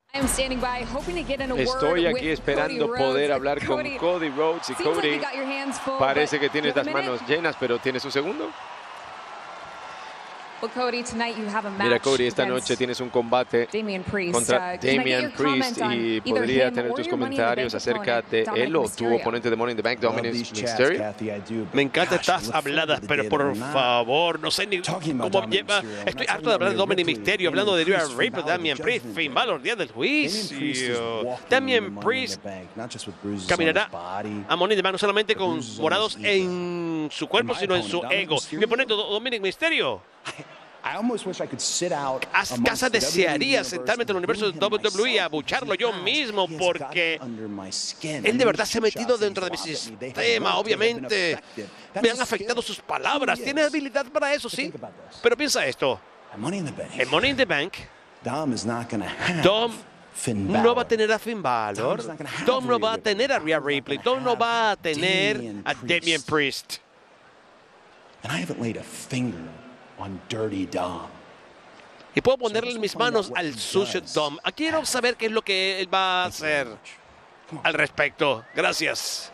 Estoy aquí esperando poder hablar con Cody Rhodes y Cody parece que tiene las manos llenas, pero ¿tienes un segundo? Mira, Cody, esta noche tienes un combate contra Damian Priest y podría tener tus comentarios acerca de él o tu oponente de Money in the Bank, Dominic Mysterio. Me encantan estas habladas, pero por favor, no sé ni cómo lleva. Estoy harto de hablar de Dominic Mysterio, hablando de Rhea Ripley, Damian Priest, Finn Balor, día del juicio. Damian Priest caminará a Money in the Bank no solamente con morados en su cuerpo, sino en su ego. Mi oponente, Dominic Mysterio. Casa desearía sentarme en el universo de WWE y abucharlo yo mismo, porque él de verdad se ha metido dentro de mi sistema. Obviamente me han afectado sus palabras. Tiene habilidad para eso, sí, pero piensa esto: en Money in the Bank, Dom no va a tener a Finn Balor, Dom no va a tener a Rhea Ripley, Dom no va a tener a Damian Priest. Y puedo ponerle en mis manos al sucio Dom. Quiero saber qué es lo que él va a hacer al respecto. Gracias.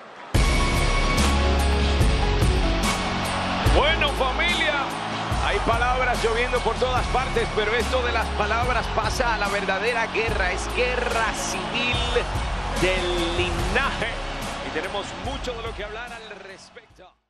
Bueno, familia, hay palabras lloviendo por todas partes, pero esto de las palabras pasa a la verdadera guerra. Es guerra civil del linaje y tenemos mucho de lo que hablar al respecto.